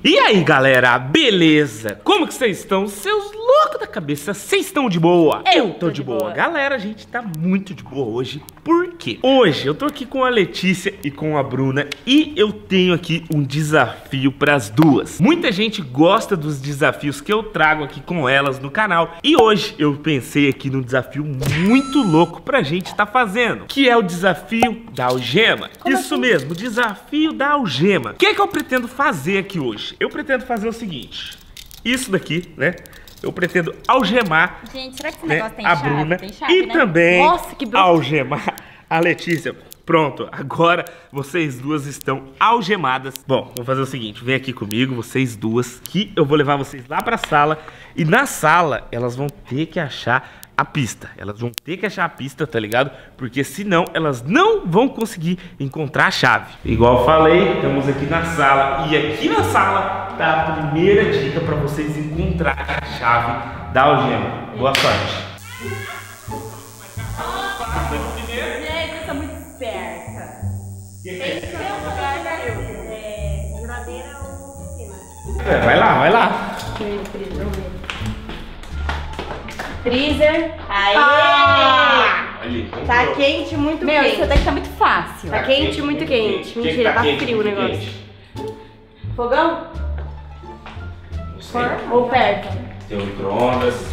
E aí galera, beleza? Como que vocês estão? Seus loucos da cabeça, vocês estão de boa? Eu tô de boa. Galera, a gente tá muito de boa hoje. Por quê? Hoje eu tô aqui com a Letícia e com a Bruna e eu tenho aqui um desafio pras duas. Muita gente gosta dos desafios que eu trago aqui com elas no canal. E hoje eu pensei aqui num desafio muito louco pra gente tá fazendo, que é o desafio da algema. Isso mesmo, o desafio da algema. O que é que eu pretendo fazer aqui hoje? Eu pretendo fazer o seguinte, isso daqui, né? Eu pretendo algemar, gente, será que esse né, negócio tem a chave? Bruna Tem chave, e né? também Nossa, que algemar a Letícia. Pronto, agora vocês duas estão algemadas. Bom, vou fazer o seguinte, vem aqui comigo, vocês duas, que eu vou levar vocês lá pra sala. E na sala, elas vão ter que achar a pista. Elas vão ter que achar a pista, tá ligado? Porque senão elas não vão conseguir encontrar a chave. Igual eu falei, estamos aqui na sala. E aqui na sala tá a primeira dica pra vocês encontrarem a chave da algema. Boa sorte. Gente, eu sou muito esperta. Tem que ser um lugar da geladeira ou piscina. Vai lá, vai lá. Freezer. Aê! Ali, Tá quente, muito Meu, quente. isso daqui tá muito fácil. Tá quente, muito quente. Mentira, tá frio o negócio. Fogão? Não sei. Ou perto? Tem o micro-ondas.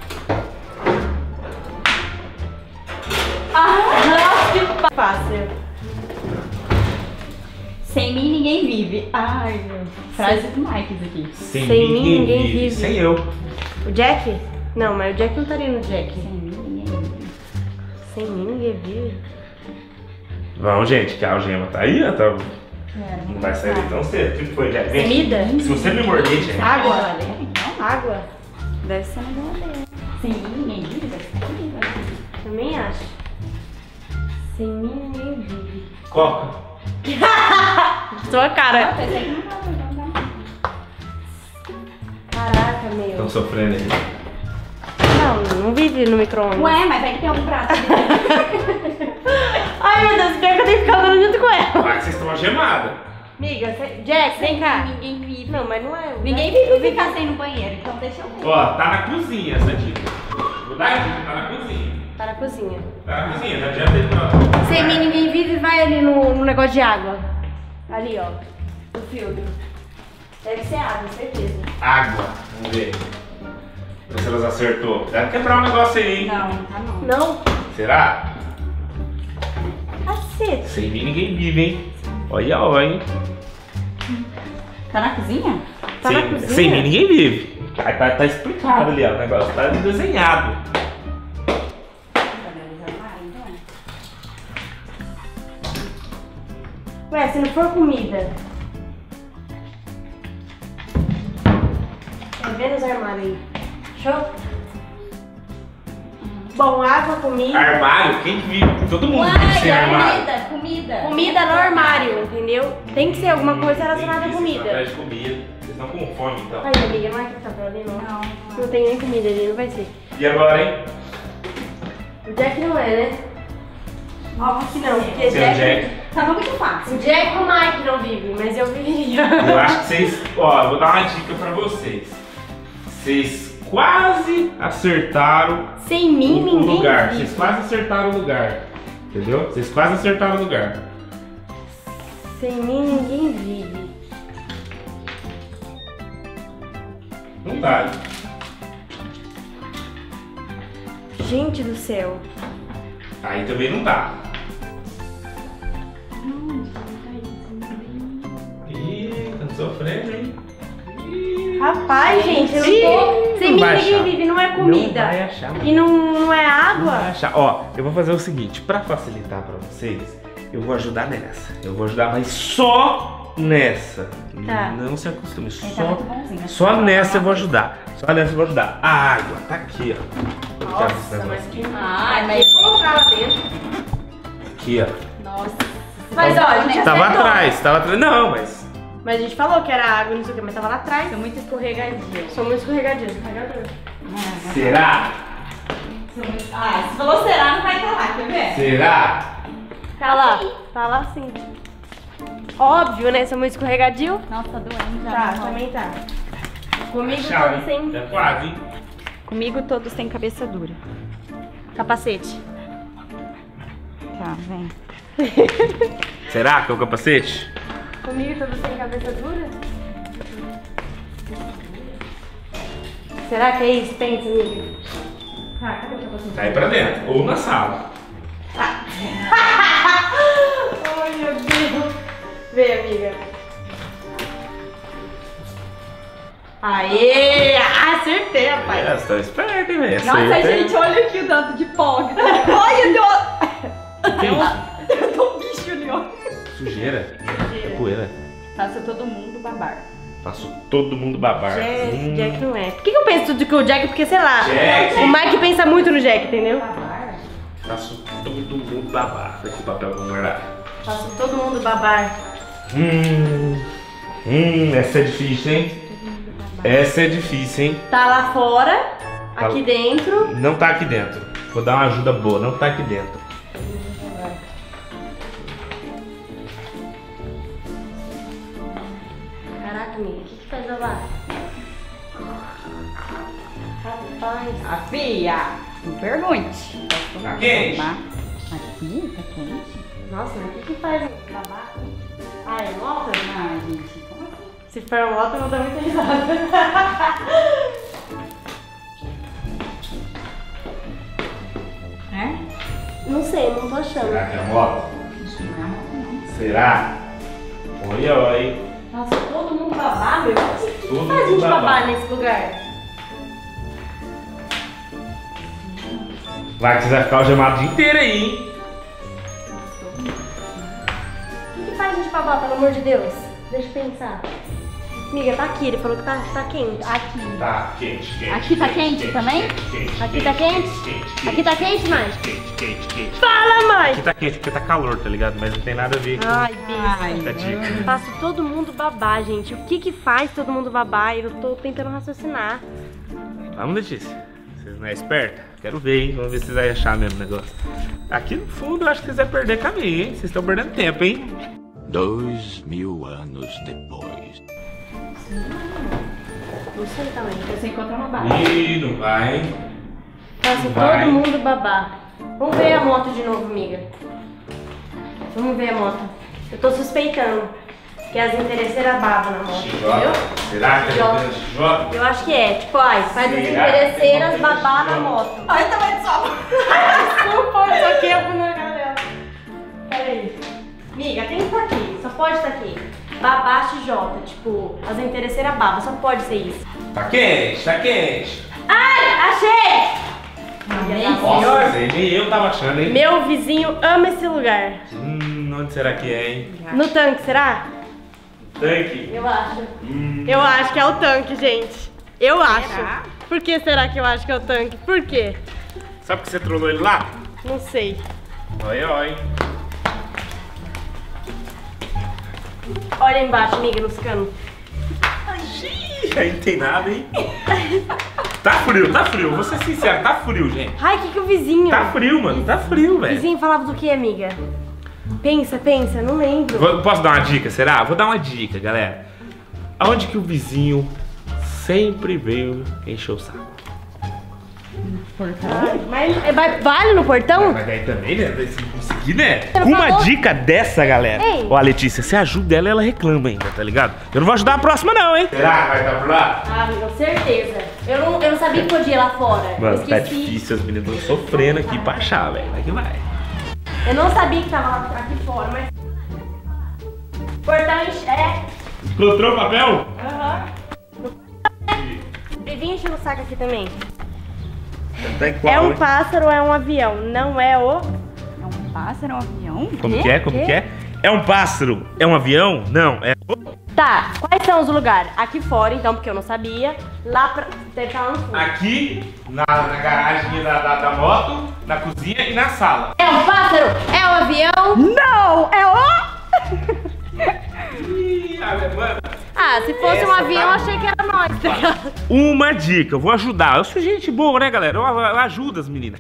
Nossa, que fácil. Sem mim ninguém vive. Ai, meu. Frase do Mike isso aqui. Sem mim ninguém vive. Sem eu. O Jack? Não, mas o Jack não estaria no Jack. Sem mim ninguém vive. Sem mim ninguém vive. Vamos, gente, que a algema tá aí, ó. Tá... Quero. Não vai sair tão cedo. O que foi, Jack? Vem. Comida? Se você me morder, gente. Água? Então, Água? deve ser na geladeira. Sem mim ninguém vive, deve ser aqui, né? Também acho. Sem mim ninguém vive. Coca. Sua cara. Pensei que não tava, então, né? Caraca, meu. Estão sofrendo aí. Não vive no micro-ondas. Ué, mas vai que tem um prato ali. Ai, meu Deus, pior que eu tenho que ficar andando junto com ela. Vai que vocês estão algemadas. Amiga, Jack, vem cá. Ninguém vive. Não, mas não é. Ninguém vive ficar sem no banheiro, então deixa eu ver. Ó, tá na cozinha essa dica. Vou dar a dica, tá na cozinha. Tá na cozinha. Tá na cozinha, não adianta ele não. Sem mim ninguém vive, vai ali no negócio de água. Ali, ó. No filtro. Deve ser água, certeza. Água. Vamos ver. Ver se elas acertou. Deve quebrar um negócio aí, hein? Não, tá não. Não? Será? Cacete. Sem mim ninguém vive, hein? Olha, olha, hein? Tá na cozinha? Tá na cozinha? Sem mim ninguém vive. Tá explicado ali, ó. O negócio tá desenhado. Ué, se não for comida. Vê nos armários aí. Show? Bom, água, comida. Armário? Quem que vive? Todo mundo vive sem armário. Comida. Comida no armário, entendeu? Tem que ser alguma coisa relacionada à comida. Atrás de comida. Vocês estão com fome, então. Ai, amiga, não é que tá pra ali, não. Não. Não tem nem comida ali, não vai ser. E agora, hein? O Jack não é, né? Óbvio que não, porque Seu Jack. Tava muito fácil. O Jack e o Mike não vivem, mas eu viveria. Eu acho que vocês... Ó, eu vou dar uma dica pra vocês. Vocês quase acertaram Sem mim, o ninguém lugar. vive. Vocês quase acertaram o lugar. Entendeu? Vocês quase acertaram o lugar. Sem mim, ninguém vive. Não dá. Gente do céu. Aí também não dá. Ih, tá sofrendo, hein? Ih, Rapaz, gente, eu não tô... Sem mim, vai ninguém achar. vive, não é comida. Não vai achar, mano. E não é Não vai água. achar. Ó, eu vou fazer o seguinte, pra facilitar pra vocês, eu vou ajudar nessa. Eu vou ajudar, mas só nessa. Tá. Não se acostume, Ele tá muito bonzinho. só nessa eu vou ajudar. Só nessa eu vou ajudar. A água, tá aqui, ó. Vou deixar esse Nossa, negócio mas aqui. que... Ai, mas... Vou colocar lá dentro. Aqui, ó. Nossa. Mas ó, a gente Tava acertou. atrás, tava atrás. Não, mas... Mas a gente falou que era água, não sei o que, mas tava lá atrás. Sou muito escorregadia. Sou muito escorregadia, escorregador. Será? Ah, se falou será, não vai estar lá, quer ver? Será? Tá lá sim. Óbvio, né? Sou muito escorregadio. Nossa, tá doendo já. Tá, meu irmão. também tá. Comigo Chave, todo sem tá quase, hein? Comigo todos têm cabeça dura. capacete. Tá, vem. Será que é o capacete? Comigo todo sem cabeça dura? Será que é isso? Pensa, amiga. Ah, cadê o capacete? Tá aí pra dentro, ou na sala. Ai, meu Deus. Vem, amiga. Aê! Acertei, rapaz. É, você tá esperto, hein, velho? Nossa, Acerta, hein? gente, olha aqui o tanto de pó que tá. Olha, deu um bicho ali, ó. Sujeira. É poeira. Faça todo mundo babar. Faço todo mundo babar. Jack não é. Por que eu penso tudo com o Jack? Porque, sei lá, Jack. o Mike pensa muito no Jack, entendeu? Babar? Faço todo mundo babar. Tá aqui o papel pra guardar. Faço todo mundo babar. Essa é difícil, hein? Essa é difícil, hein? Tá lá fora, aqui Tá. dentro. Não tá aqui dentro. Vou dar uma ajuda boa, não tá aqui dentro. Caraca, amiga, o que faz babar? Rapaz. A filha, me pergunte. Tá quente? Aqui, tá quente? Nossa, mas o que faz babar? Ah, é moto? Ah, gente, como assim? Se for moto, eu vou dar muita risada. É? Não sei, não tô achando. Será que é moto? Isso não é moto, não. Será? Oi, oi. Nossa, todo mundo babar, meu? O que Todo faz a mundo gente babar. babar nesse lugar? Vai que você vai ficar algemado o dia inteiro aí, hein? O que faz a gente babar, pelo amor de Deus? Deixa eu pensar. Amiga, tá aqui, ele falou que tá quente. Aqui. Tá quente, quente. Aqui tá quente também? Quente, Aqui tá quente? Aqui tá quente, mãe? Quente, quente, quente. Fala, mãe! Aqui tá quente porque tá calor, tá ligado? Mas não tem nada a ver com Ai, besta. a dica. Faço todo mundo babar, gente. O que faz todo mundo babar? Eu tô tentando raciocinar. Vamos, Letícia. Vocês não é esperta? Quero ver, hein? Vamos ver se vocês vão achar mesmo o negócio. Aqui no fundo eu acho que vocês vão perder caminho, hein? Vocês estão perdendo tempo, hein? 2000 anos depois. Não sei também. Você encontra uma barra. Ih, não vai. Faço Vai. todo mundo babar. Vamos ver a moto de novo, amiga. Vamos ver a moto. Eu tô suspeitando que as interesseiras babam na moto, entendeu? Chijota? Será que é Chijota. apenas chijota? Eu acho que é. Tipo, ai, faz as Será? interesseiras babar na moto. Ai, também só. Desculpa, eu só quebro na galera. Pera aí. Amiga, tem que estar aqui. Só pode estar aqui. Babá XJ. Tipo, as interesseiras babam. Só pode ser isso. Tá quente, tá quente. Ai, achei! Nossa, nem eu tava achando, hein? Meu vizinho ama esse lugar. Onde será que é, hein? No tanque, será? Tanque. Eu acho. Eu acho que é o tanque, gente. Eu acho. Por que será que eu acho que é o tanque? Por quê? Sabe que você trollou ele lá? Não sei. Oi, oi. Olha embaixo, amiga, nos canos. Aí não tem nada, hein? Tá frio. Vou ser sincero, tá frio, gente. Ai, o que o vizinho... Tá frio, mano. Tá frio, O velho. vizinho falava do que, amiga? Pensa, não lembro. Posso dar uma dica, será? Vou dar uma dica, galera. Aonde que o vizinho sempre veio encher o saco? Mas vale no portão? Mas daí também, né? Se não conseguir, né? Você não Com uma falou? dica dessa, galera. Ei. Ó, Letícia, você ajuda ela, ela reclama ainda, tá ligado? Eu não vou ajudar a próxima, não, hein? Será que vai estar por lá? Ah, com certeza. Eu não sabia que podia ir lá fora. Mano, eu tá esqueci. difícil, as meninas estão sofrendo aqui pra achar, velho. Vai que vai. Eu não sabia que tava lá aqui fora, mas... Portão Encontrou o papel? Aham. Vivinho enchendo o saco aqui também. Tá igual, É um hein? pássaro ou é um avião? Não é o... É um pássaro, é um avião? Como que é? Como que é? É um pássaro? É um avião? Não, é... Tá, quais são os lugares? Aqui fora, então, porque eu não sabia. Lá pra... Deve estar lá no fundo. Aqui, na garagem da moto, na cozinha e na sala. É um pássaro? É um avião? Não, é o... Ih, alemã. Ah, se fosse um Essa avião, eu tá achei que era nós, tá ligado? Uma dica, eu vou ajudar. Eu sou gente boa, né, galera? Eu ajudo as meninas.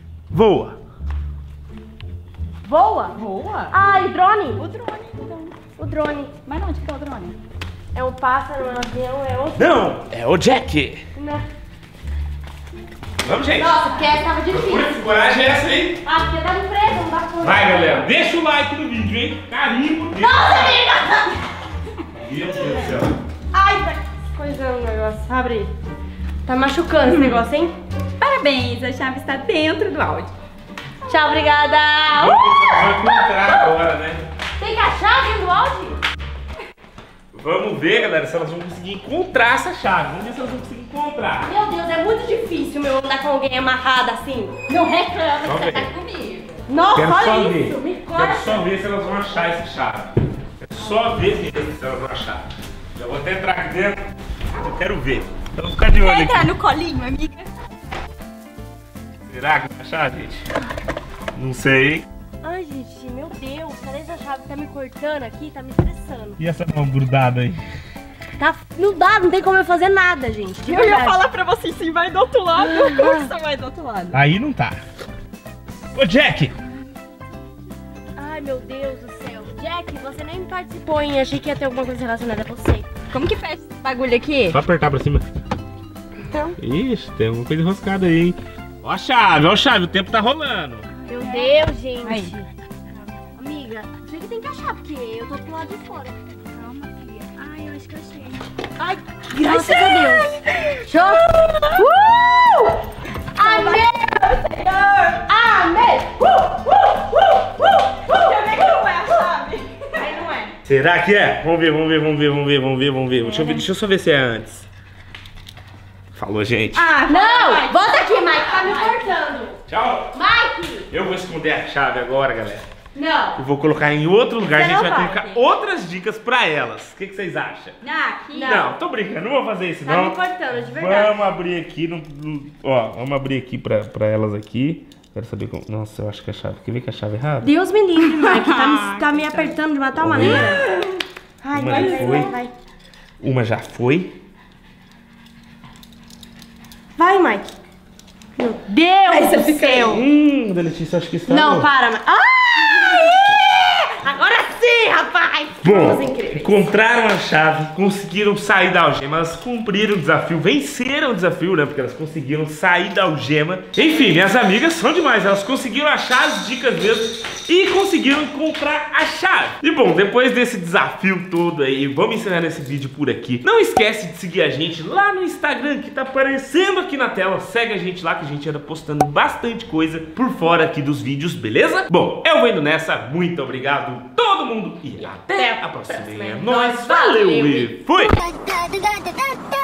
Voa. Voa? Boa. Ah, e drone? O drone, então. O drone. Mas onde que é o drone? É um pássaro, é um avião, é outro. Não, é o Jack. Não. Vamos, gente. Nossa, porque essa tava difícil. Procura que coragem é essa aí. Ah, porque tava preso, não dá pra... Vai, galera. Deixa o like no vídeo, hein? Carimbo. Nossa, amiga! Meu Deus do céu. Ai, tá coisando o negócio. Abre aí. Tá machucando esse negócio, hein? Parabéns, a chave está dentro do áudio. Tchau, obrigada! Vamos ver se elas vão encontrar agora, né? Tem que achar dentro do áudio? Vamos ver, galera, se elas vão conseguir encontrar essa chave. Vamos ver se elas vão conseguir encontrar. Meu Deus, é muito difícil meu andar com alguém amarrado assim. Não reclama que Vamos você ver. tá comigo. Nossa, Quero só olha ver. isso, me Quero corta. só ver se elas vão achar essa chave. Quero só ver mesmo se elas vão achar. Já vou até entrar aqui dentro. Eu quero ver. Então vou ficar de olho Quer entrar aqui. no colinho, amiga? Será que vai achar, gente? Não sei. Ai, gente, meu Deus, cadê essa chave? Tá me cortando aqui, tá me estressando. E essa mão grudada aí? Tá, não dá, não tem como eu fazer nada, gente. De Eu ia verdade. falar pra você sim, vai do outro lado. Como que você vai do outro lado? Aí não tá. Ô, Jack! Ai, meu Deus do céu. Jack, você nem participou, hein? Achei que ia ter alguma coisa relacionada a você. Como que fecha esse bagulho aqui? Só apertar pra cima. Então. Ixi, tem alguma coisa enroscada aí, hein? Ó a chave, o tempo tá rolando. Meu Deus, gente. Aí. Amiga, você que tem que achar, porque eu tô pro lado de fora. Calma, filha. Ai, eu acho que eu achei. Ai, graças a Deus. Show! Amém! Amém! Quer ver que não é a chave? Aí não é. Será que é? Vamos ver. Deixa eu só ver se é antes. Falou, gente. Ah, Não! Volta aqui, Mike, tá me cortando. Tchau. Mike! Eu vou esconder a chave agora, galera. Não. E vou colocar em outro lugar. A Você gente não vai vai. colocar outras dicas pra elas. O que vocês acham? Aqui. Não, tô brincando. Não vou fazer isso, Tá não. me cortando, de verdade. Vamos abrir aqui. Ó, vamos abrir aqui pra elas aqui. Quero saber como... Nossa, eu acho que a chave... Quer ver que a chave é errada? Deus me livre, Mike. Tá me apertando de uma tal maneira. Ai, Uma vai, já vai, foi. vai. Uma já foi. Vai, Mike. Meu Deus do céu. Da Letícia, acho que está... Não, para, Mike. Ai! Agora sim, rapaz. Bom, Coisa incrível. encontraram a chave, conseguiram sair da algema, elas cumpriram o desafio, venceram o desafio, né? Porque elas conseguiram sair da algema. Enfim, minhas amigas são demais, elas conseguiram achar as dicas mesmo e conseguiram encontrar a chave. E bom, depois desse desafio todo aí, vamos encerrar esse vídeo por aqui. Não esquece de seguir a gente lá no Instagram, que tá aparecendo aqui na tela. Segue a gente lá, que a gente anda postando bastante coisa por fora aqui dos vídeos, beleza? Bom, eu vou indo nessa, muito obrigado todo mundo e até a próxima. É nóis, valeu e fui! da da da da da